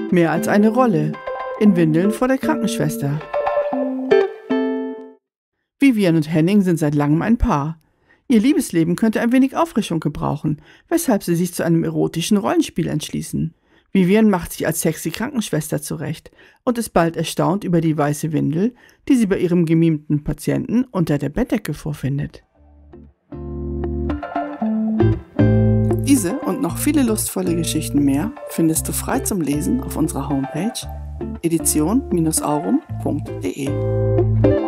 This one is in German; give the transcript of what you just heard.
Mehr als eine Rolle. In Windeln vor der Krankenschwester. Vivian und Henning sind seit langem ein Paar. Ihr Liebesleben könnte ein wenig Auffrischung gebrauchen, weshalb sie sich zu einem erotischen Rollenspiel entschließen. Vivian macht sich als sexy Krankenschwester zurecht und ist bald erstaunt über die weiße Windel, die sie bei ihrem gemimten Patienten unter der Bettdecke vorfindet. Diese und noch viele lustvolle Geschichten mehr findest du frei zum Lesen auf unserer Homepage edition-aurum.de.